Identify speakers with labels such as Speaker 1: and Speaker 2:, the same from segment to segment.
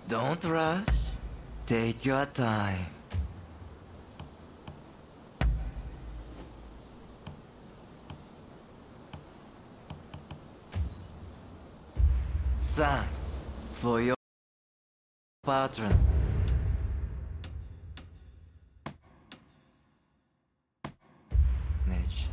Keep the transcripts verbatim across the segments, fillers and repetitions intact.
Speaker 1: Don't rush. Take your time. Thanks for your patron. Niche.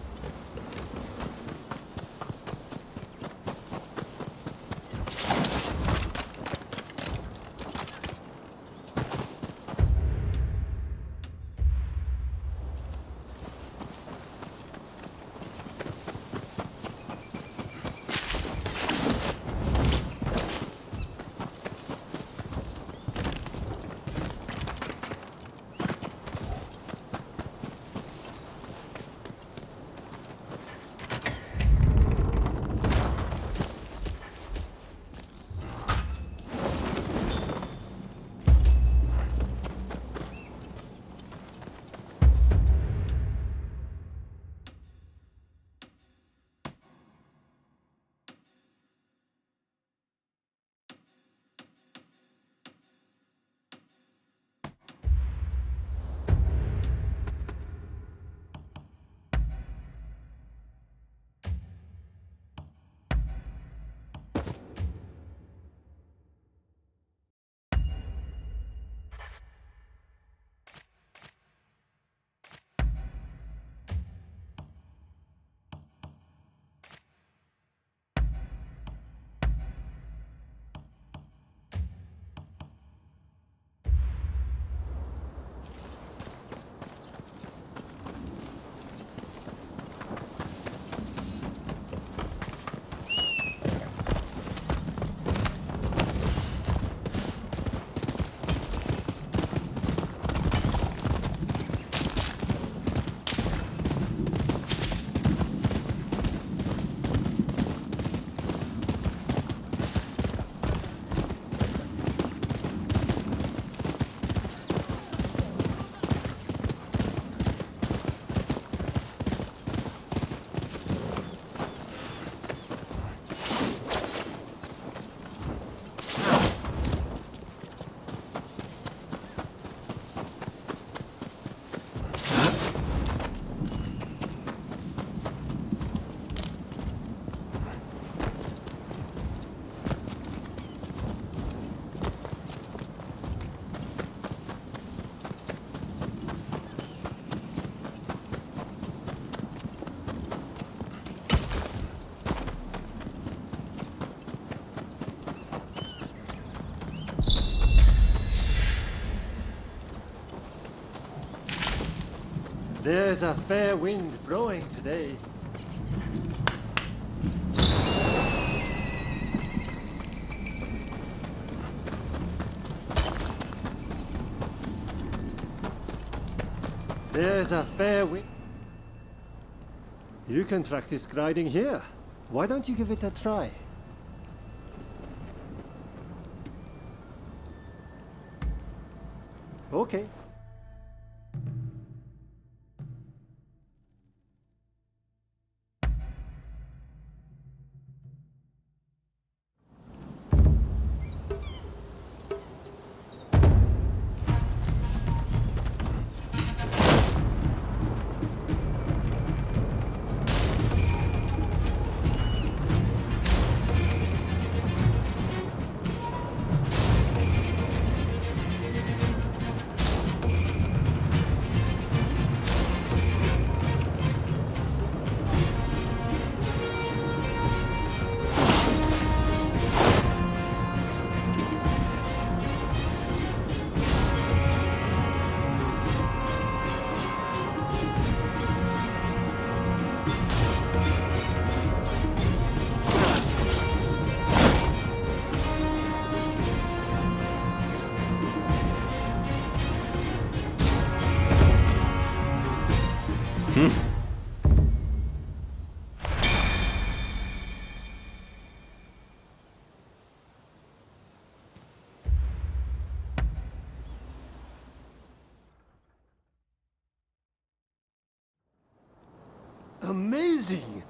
Speaker 2: There's a fair wind blowing today. There's a fair wind. You can practice gliding here. Why don't you give it a try? Okay. Amazing!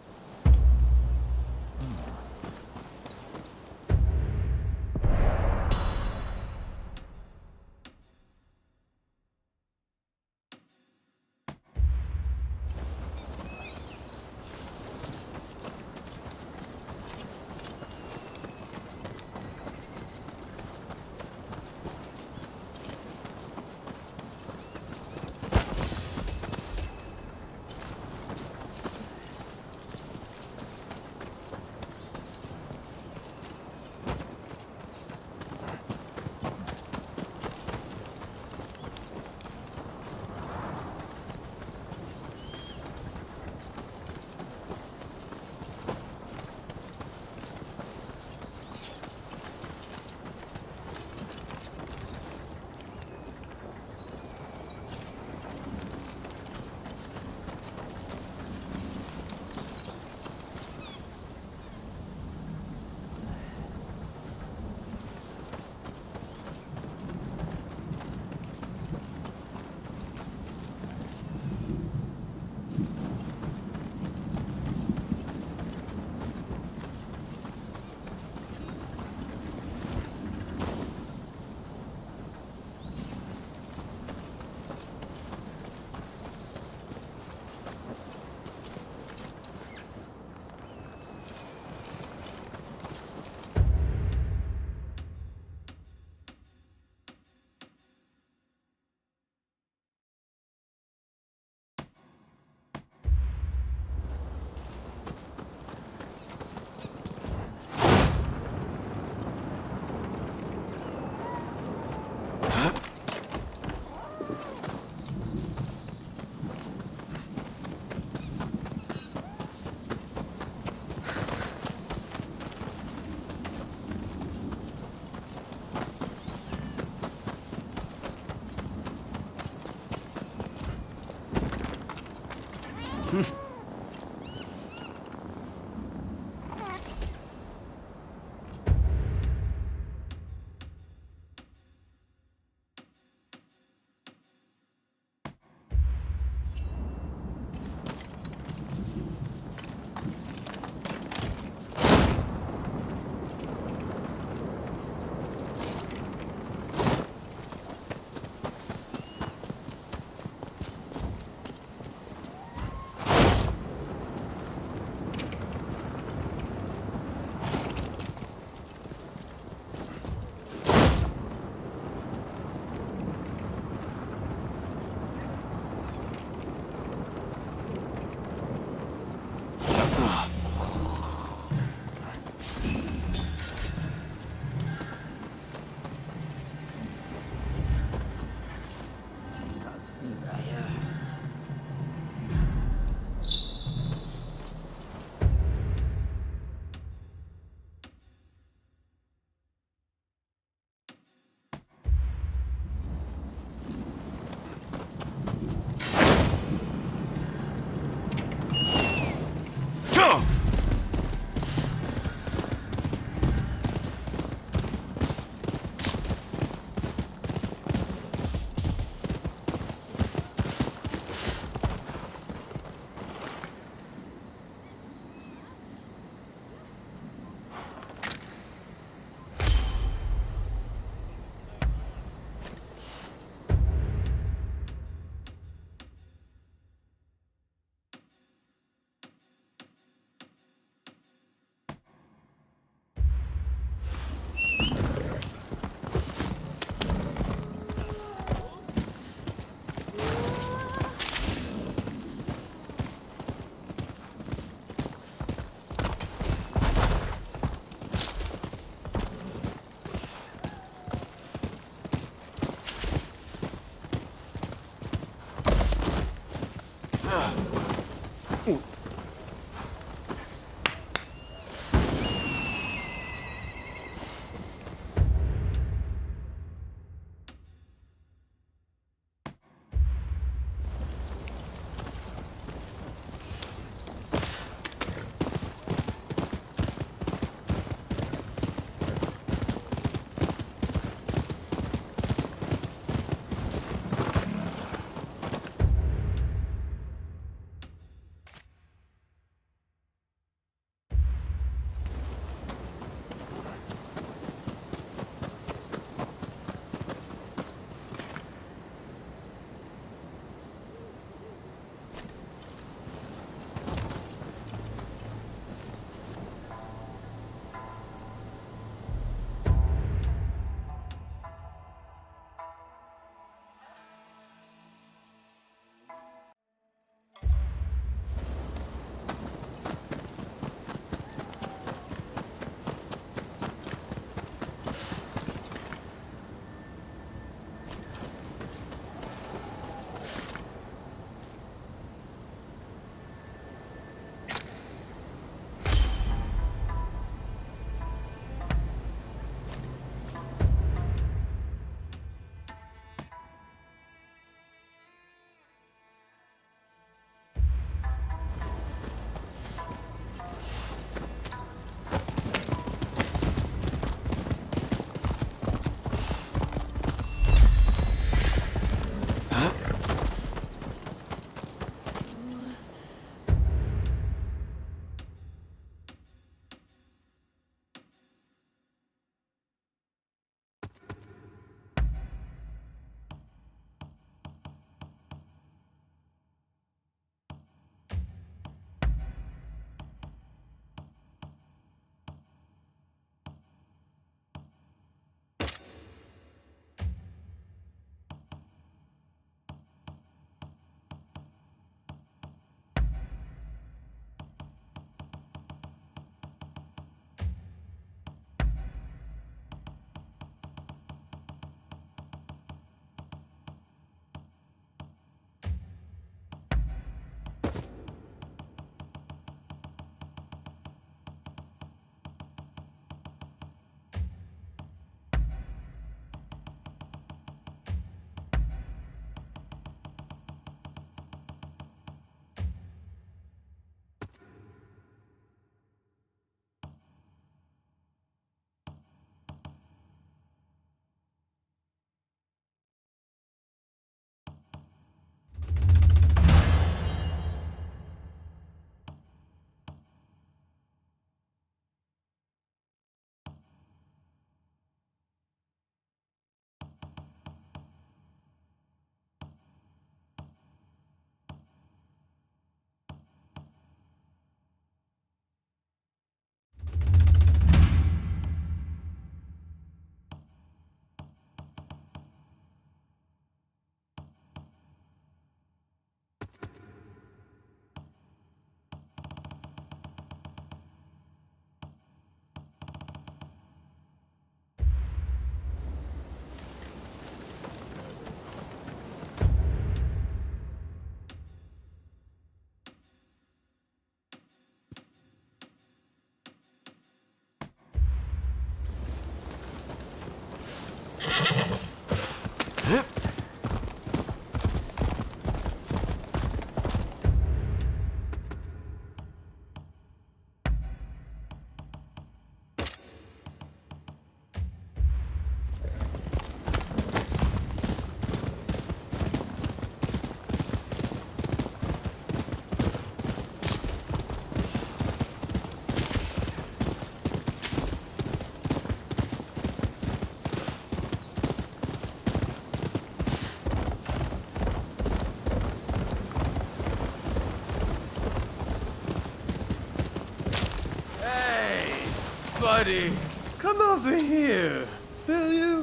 Speaker 3: Buddy, come over here, will you?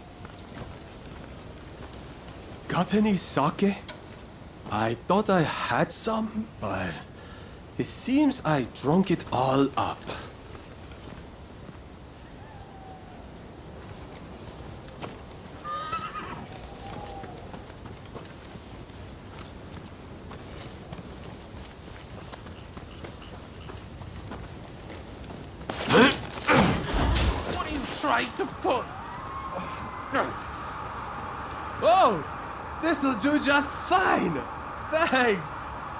Speaker 3: Got any sake? I thought I had some, but it seems I drunk it all up. What are you trying to put? Oh! This'll do just fine! Thanks!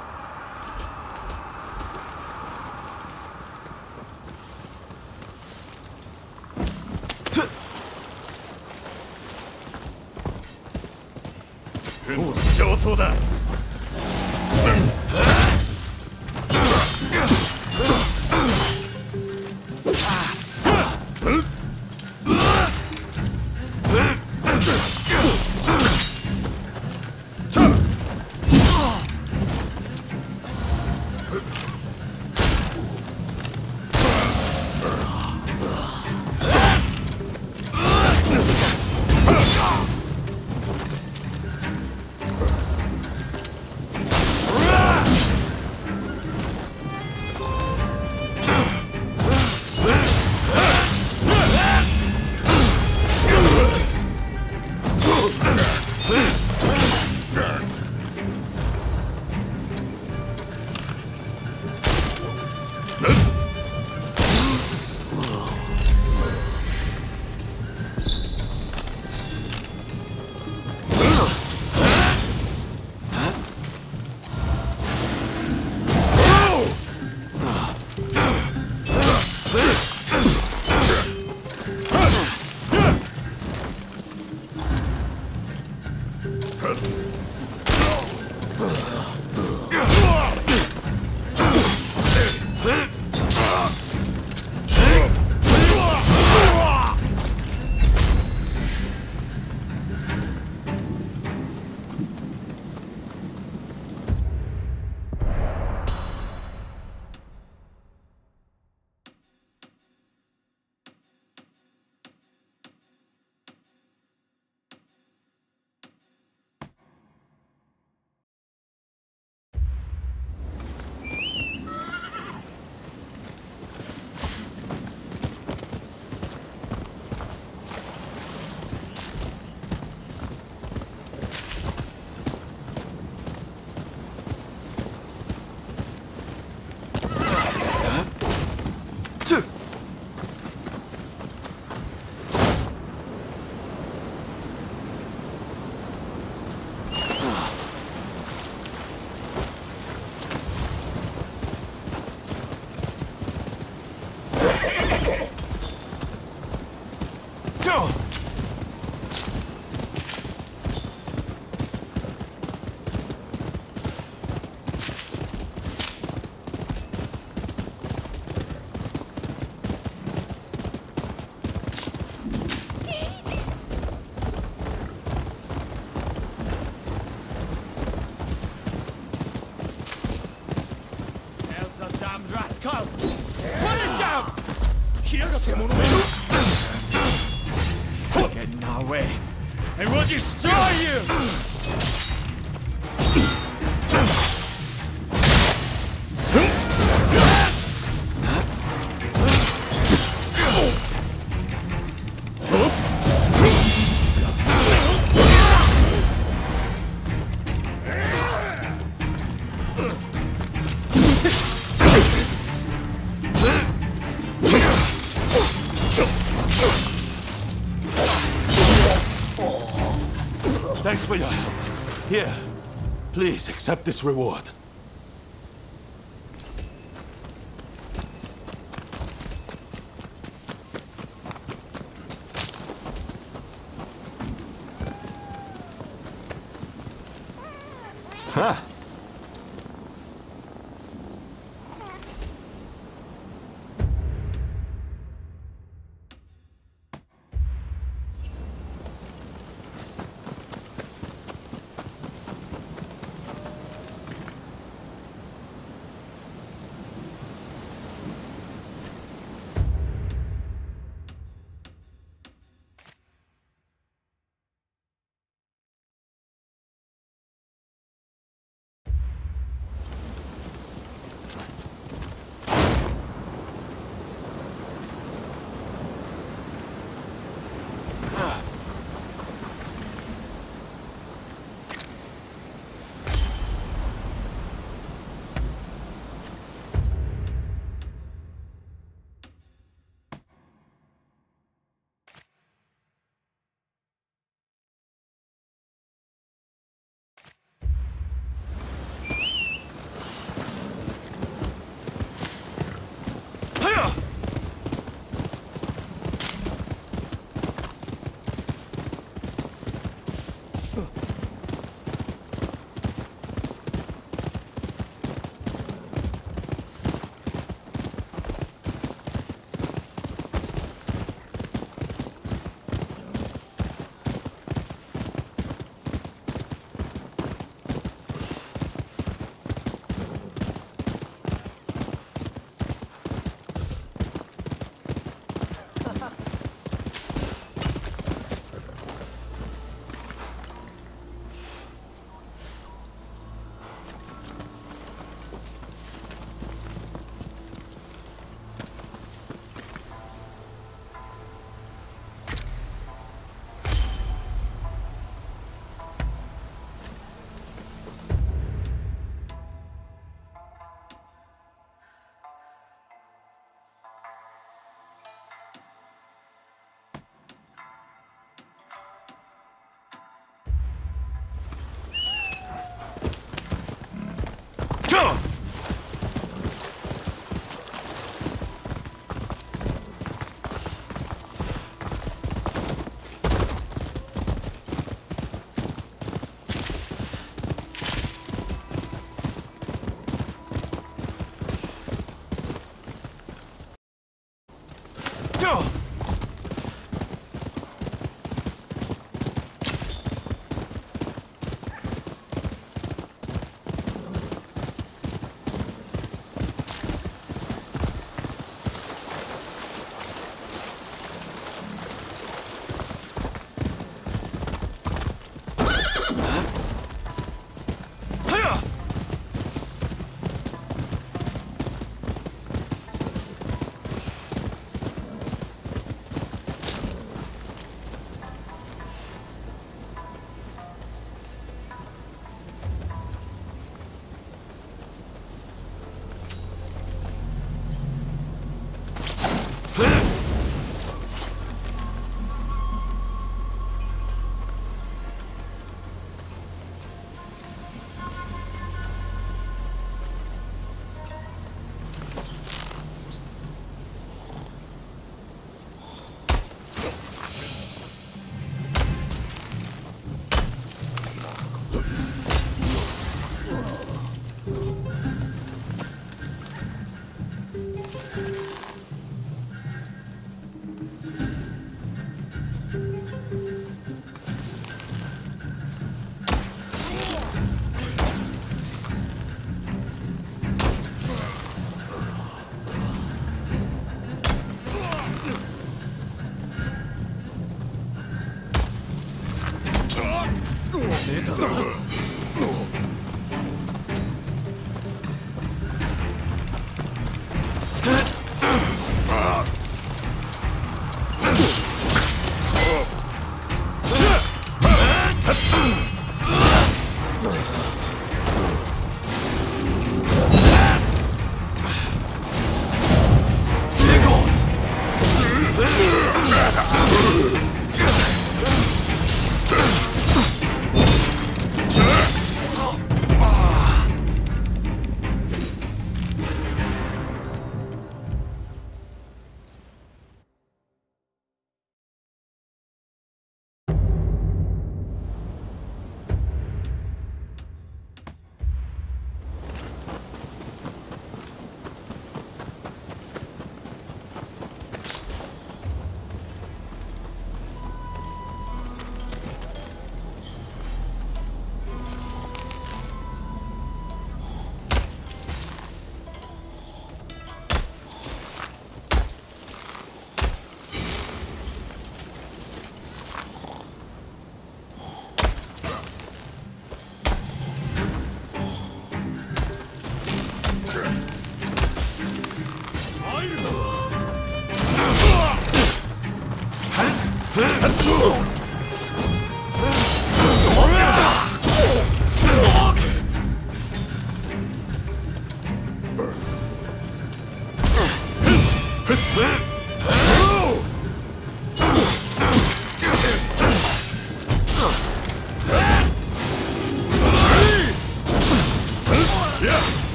Speaker 4: Get in our way, and we'll destroy you!
Speaker 5: Thanks for your help. Here, please accept this reward. Huh.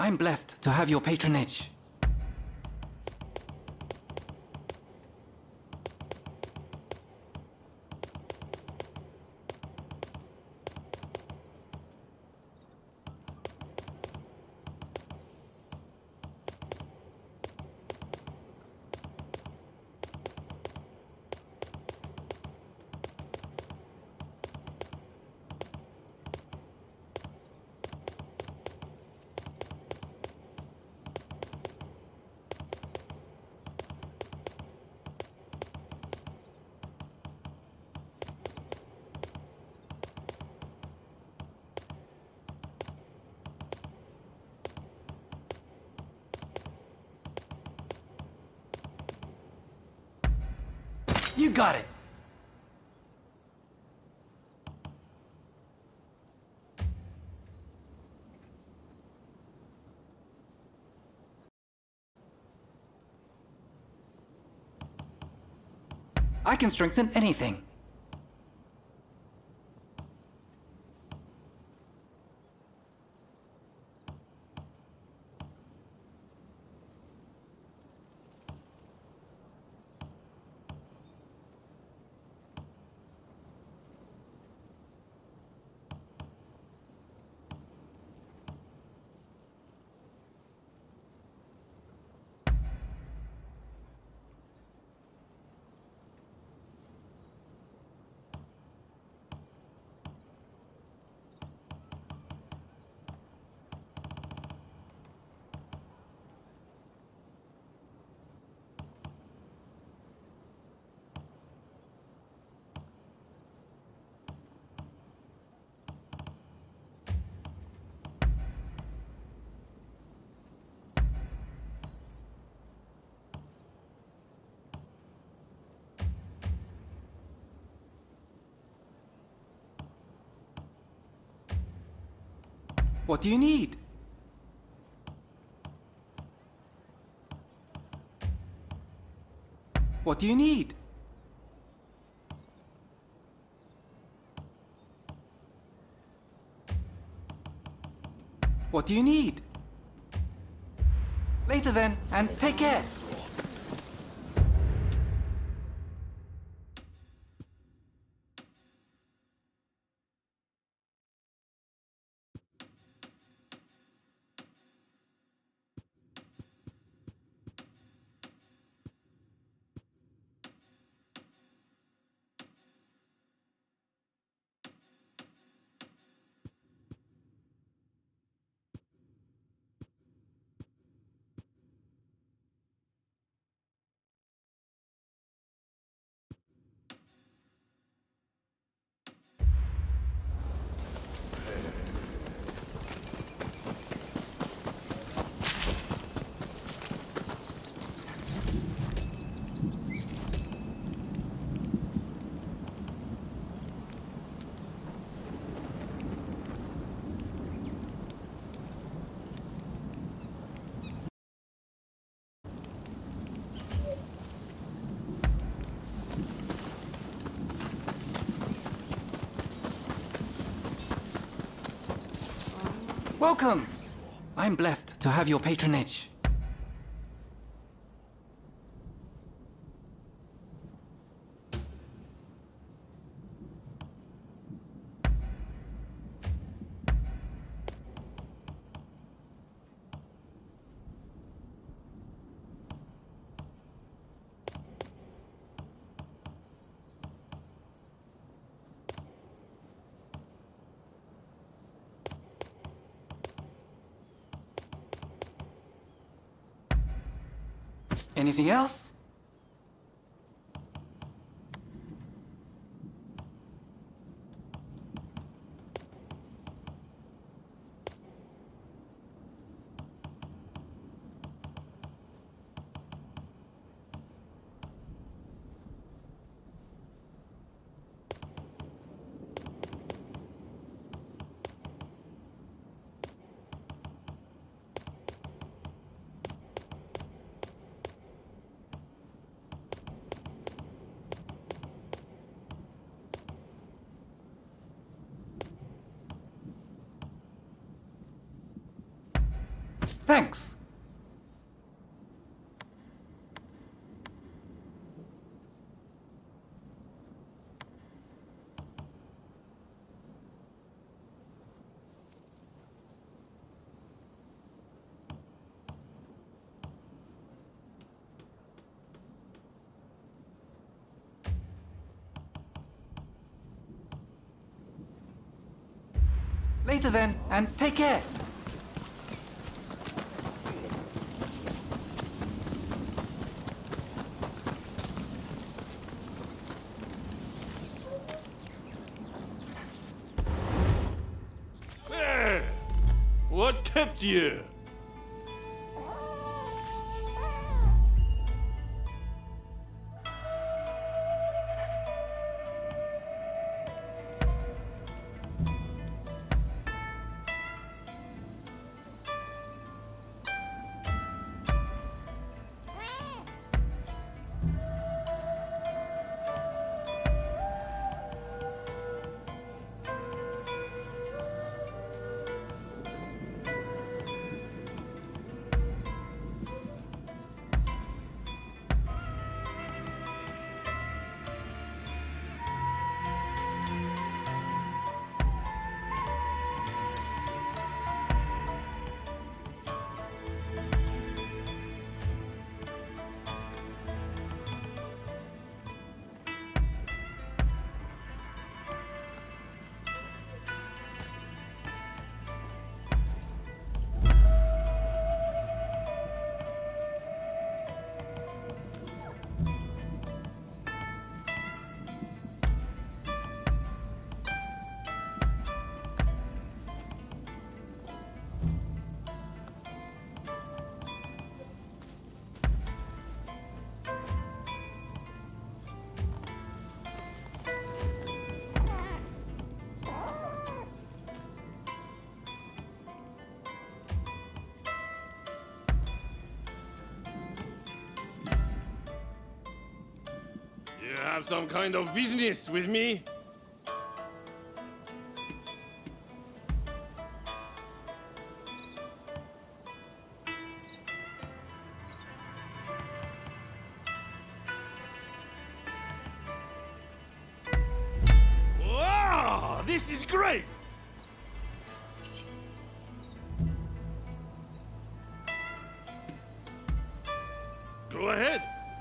Speaker 1: I'm blessed to have your patronage. You got it! I can strengthen anything. What do you need? What do you need? What do you need? Later then, and take care. Welcome! I'm blessed to have your patronage. Anything else? Thanks. Later then, and take care.
Speaker 5: Hey! What kept you? You have some kind of business with me? Wow! This is great! Go ahead.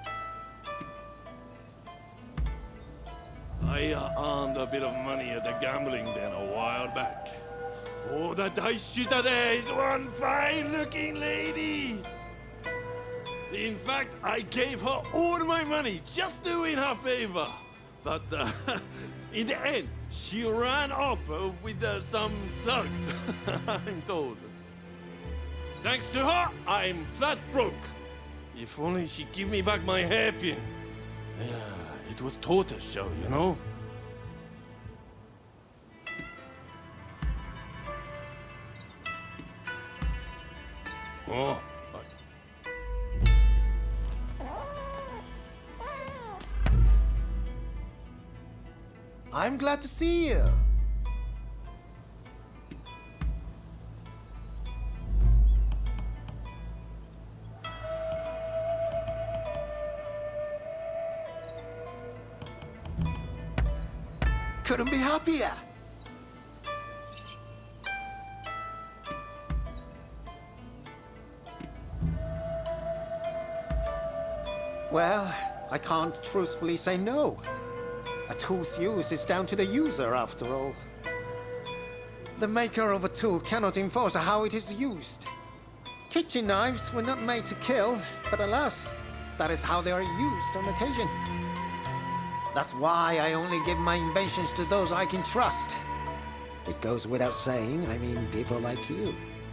Speaker 5: I uh, earned a bit of money at the gambling den a while back. Oh, the dice shooter there is one fine-looking lady. In fact, I gave her all my money just to win her favor. But uh, in the end, she ran off uh, with uh, some thug, I'm told. Thanks to her, I'm flat broke. If only she'd give me back my hairpin. Yeah. It was tortoise show, you know? Oh.
Speaker 2: I'm glad to see you. Couldn't be happier. Well, I can't truthfully say no. A tool's use is down to the user, after all. The maker of a tool cannot enforce how it is used. Kitchen knives were not made to kill, but alas, that is how they are used on occasion. That's why I only give my inventions to those I can trust. It goes without saying, I mean people like you.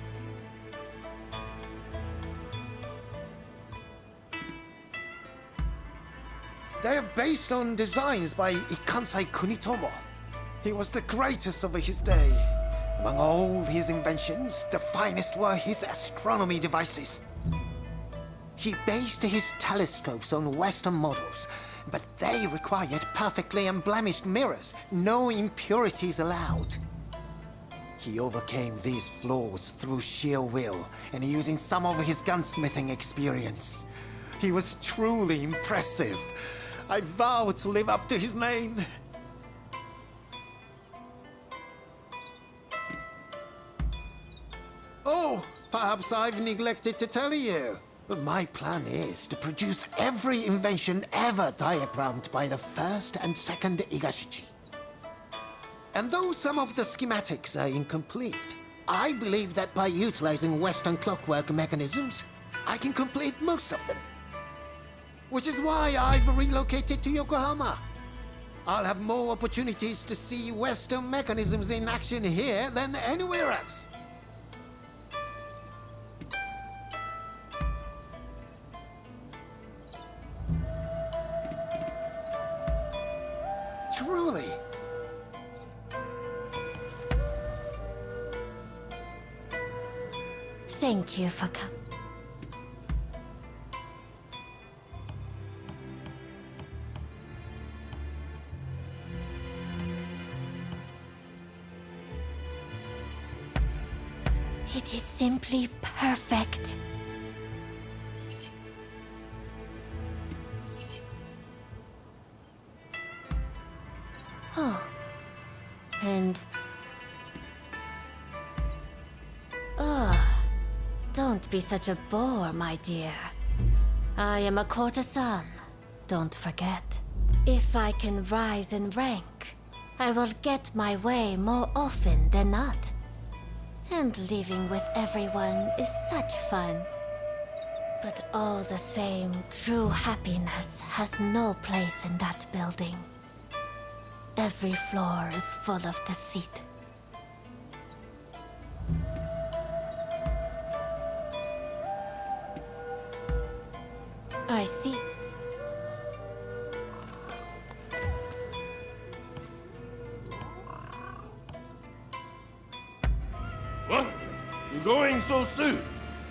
Speaker 2: They are based on designs by Ikansai Kunitomo. He was the greatest of his day. Among all his inventions, the finest were his astronomy devices. He based his telescopes on Western models, but they required perfectly unblemished mirrors, no impurities allowed. He overcame these flaws through sheer will and using some of his gunsmithing experience. He was truly impressive. I vow to live up to his name. Oh, perhaps I've neglected to tell you. But my plan is to produce every invention ever diagrammed by the first and second Igashichi. And though some of the schematics are incomplete, I believe that by utilizing Western clockwork mechanisms, I can complete most of them. Which is why I've relocated to Yokohama. I'll have more opportunities to see Western mechanisms in action here than anywhere else. Truly.
Speaker 6: Thank you for coming. It is simply perfect. Oh. And... Oh. Don't be such a bore, my dear. I am a courtesan, don't forget. If I can rise in rank, I will get my way more often than not. And living with everyone is such fun. But all the same, true happiness has no place in that building. Every floor is full of deceit. I see.
Speaker 5: What? You're going so soon?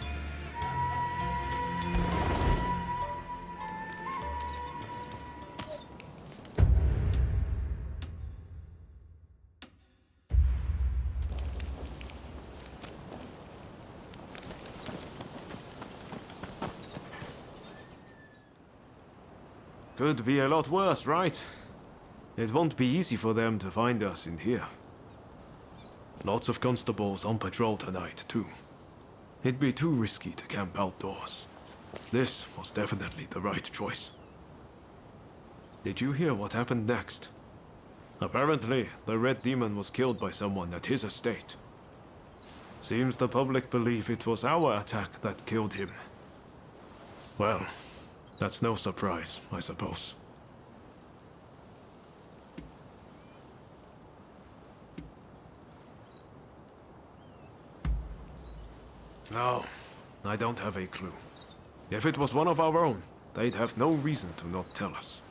Speaker 7: Could be a lot worse, right? It won't be easy for them to find us in here. Lots of constables on patrol tonight, too. It'd be too risky to camp outdoors. This was definitely the right choice. Did you hear what happened next? Apparently, the Red Demon was killed by someone at his estate. Seems the public believe it was our attack that killed him. Well, that's no surprise, I suppose. No, I don't have a clue. If it was one of our own, they'd have no reason to not tell us.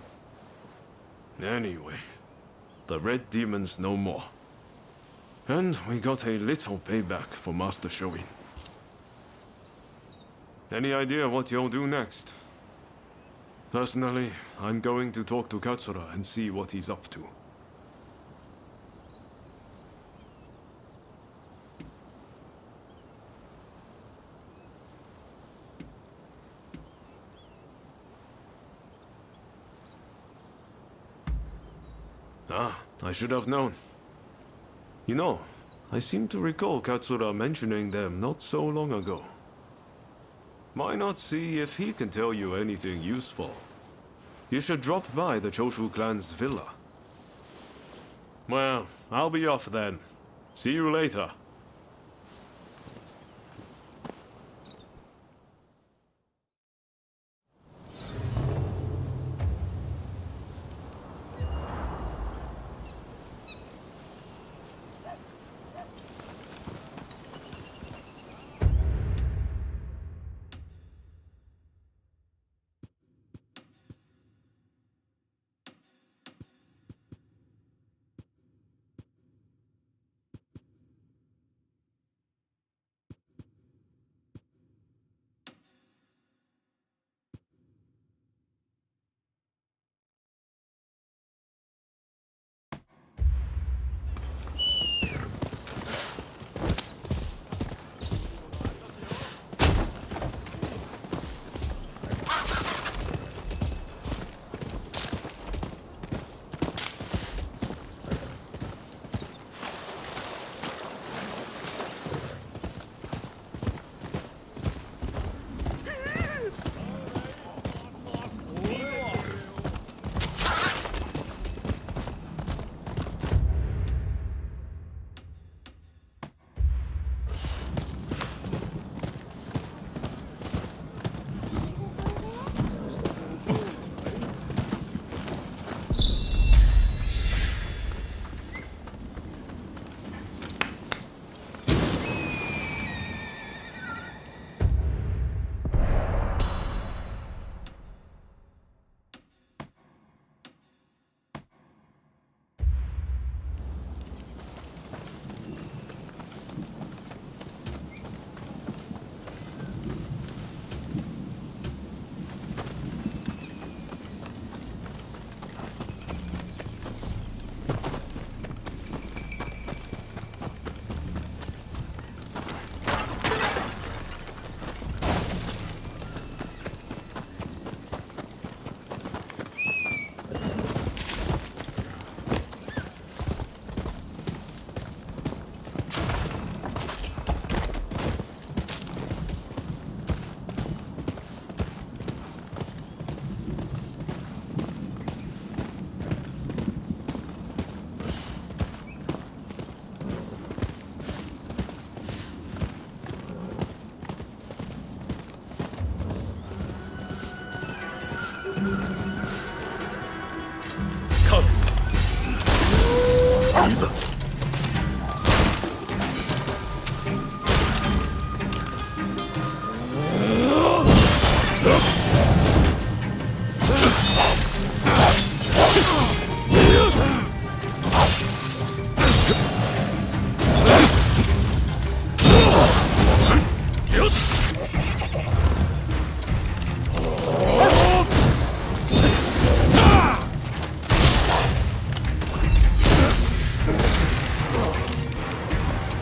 Speaker 7: Anyway, the Red Demon's no more. And we got a little payback for Master Shoin. Any idea what you'll do next? Personally, I'm going to talk to Katsura and see what he's up to. Ah, I should have known. You know, I seem to recall Katsura mentioning them not so long ago. Why not see if he can tell you anything useful? You should drop by the Choshu clan's villa. Well, I'll be off then. See you later.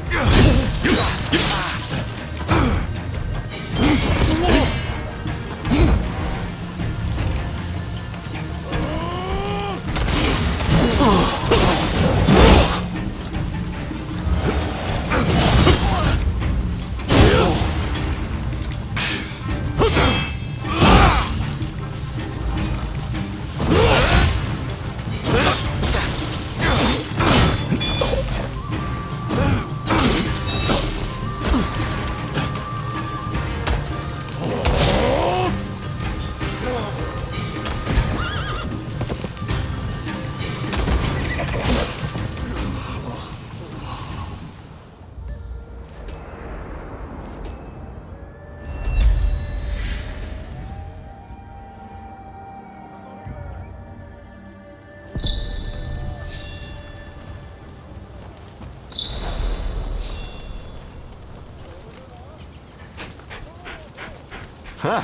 Speaker 8: Huh.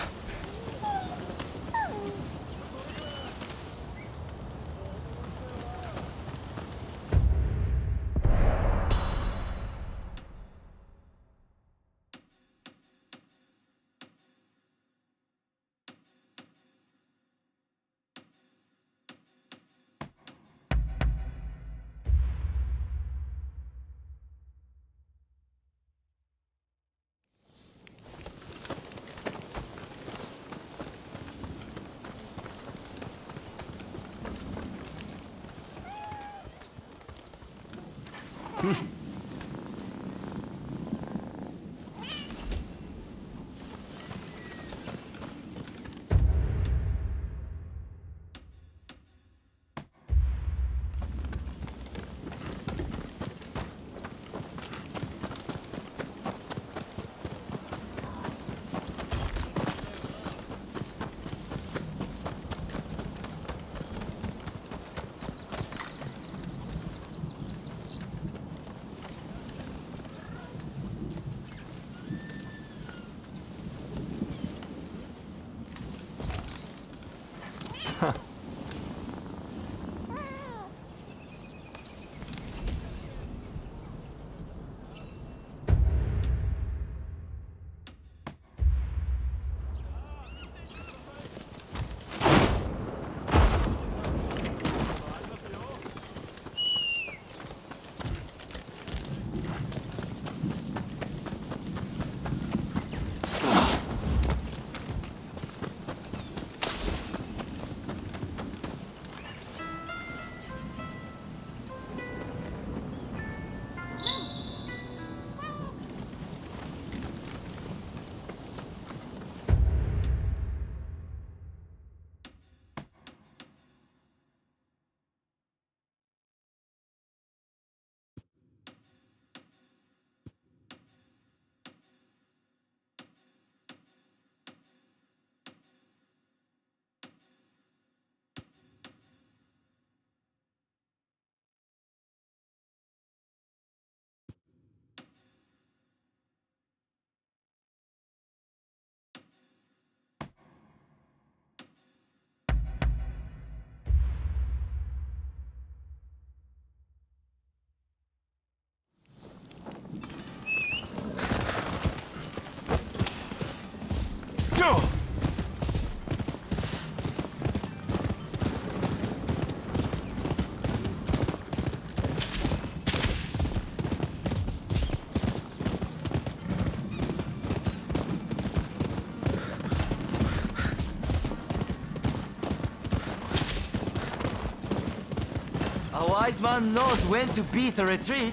Speaker 9: A wise man knows when to beat a retreat.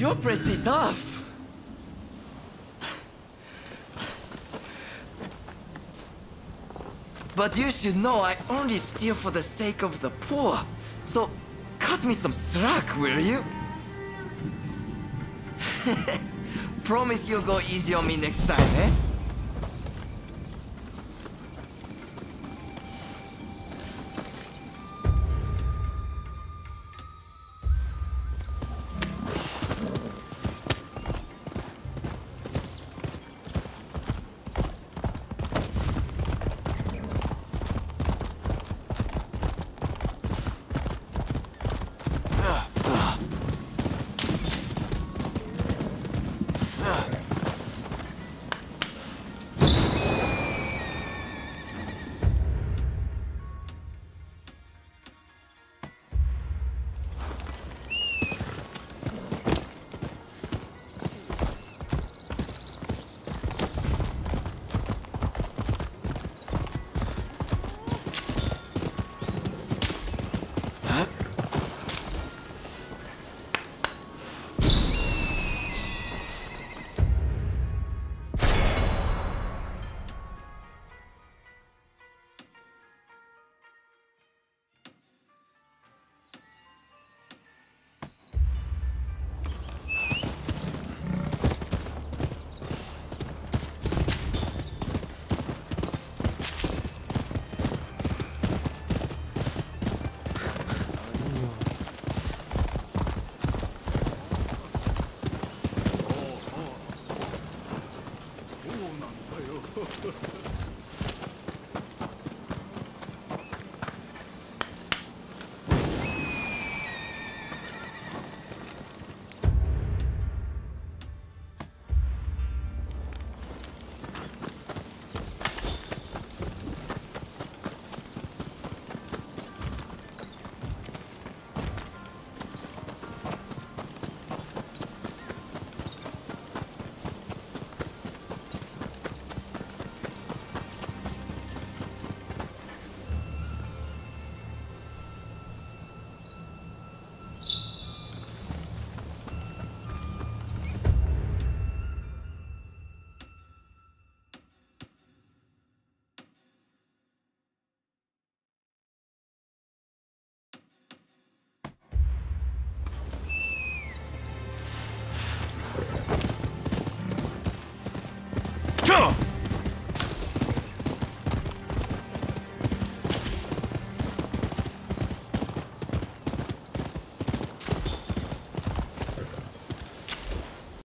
Speaker 9: You're pretty tough. But you should know I only steal for the sake of the poor. So, cut me some slack, will you? Promise you'll go easy on me next time, eh?